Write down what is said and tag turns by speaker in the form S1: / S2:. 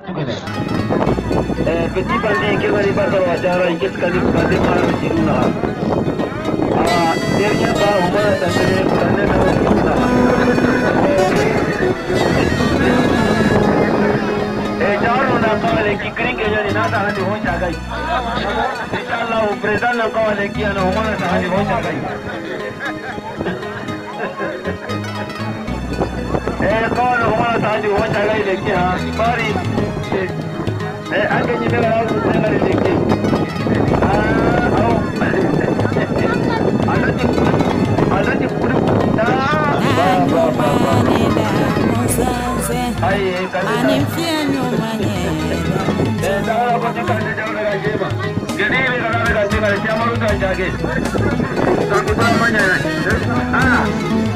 S1: petit bandit qui va libérer la jarre, qu'est-ce qu'il a dit pour dernière fois, on va t'entraîner pour la nana. Jarre, on a pas les qui crient que je n'ai pas de bon chagrin. Inch'Allah, au président, on a pas les qui en ont moins de bon chagrin. Quand on a pas de bon chagrin, les qui ont Paris. Anche gli deve la prendere le che allora pure siamo